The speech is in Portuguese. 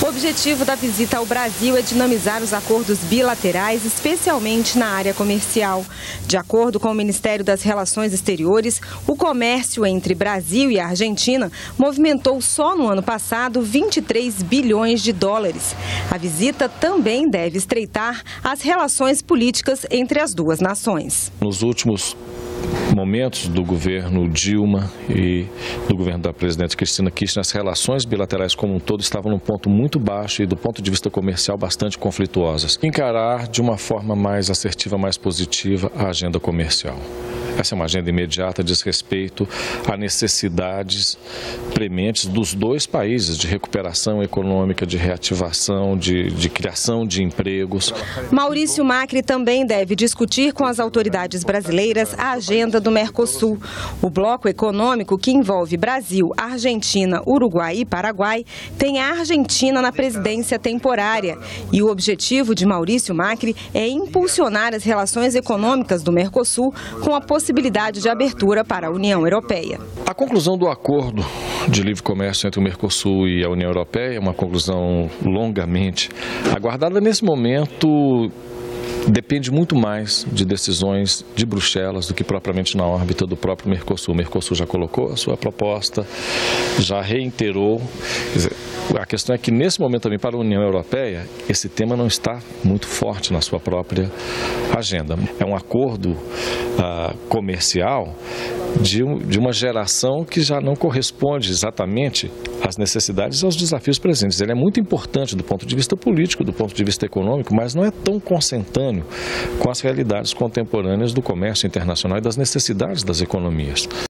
O objetivo da visita ao Brasil é dinamizar os acordos bilaterais, especialmente na área comercial. De acordo com o Ministério das Relações Exteriores, o comércio entre Brasil e Argentina movimentou só no ano passado 23 bilhões de dólares. A visita também deve estreitar as relações políticas entre as duas nações. Nos últimos momentos do governo Dilma e do governo da presidente Cristina Kirchner, as relações bilaterais como um todo estavam num ponto muito baixo e do ponto de vista comercial bastante conflituosas. Encarar de uma forma mais assertiva, mais positiva a agenda comercial. Essa é uma agenda imediata, diz respeito a necessidades prementes dos dois países de recuperação econômica, de reativação, de criação de empregos. Maurício Macri também deve discutir com as autoridades brasileiras a agenda do Mercosul. O bloco econômico que envolve Brasil, Argentina, Uruguai e Paraguai tem a Argentina na presidência temporária. E o objetivo de Maurício Macri é impulsionar as relações econômicas do Mercosul com a possibilidade de abertura para a União Europeia. A conclusão do acordo de livre comércio entre o Mercosul e a União Europeia é uma conclusão longamente aguardada. Nesse momento, depende muito mais de decisões de Bruxelas do que propriamente na órbita do próprio Mercosul. O Mercosul já colocou a sua proposta, já reiterou. Quer dizer, a questão é que nesse momento também para a União Europeia, esse tema não está muito forte na sua própria agenda. É um acordo comercial de uma geração que já não corresponde exatamente às necessidades e aos desafios presentes. Ele é muito importante do ponto de vista político, do ponto de vista econômico, mas não é tão consentâneo com as realidades contemporâneas do comércio internacional e das necessidades das economias.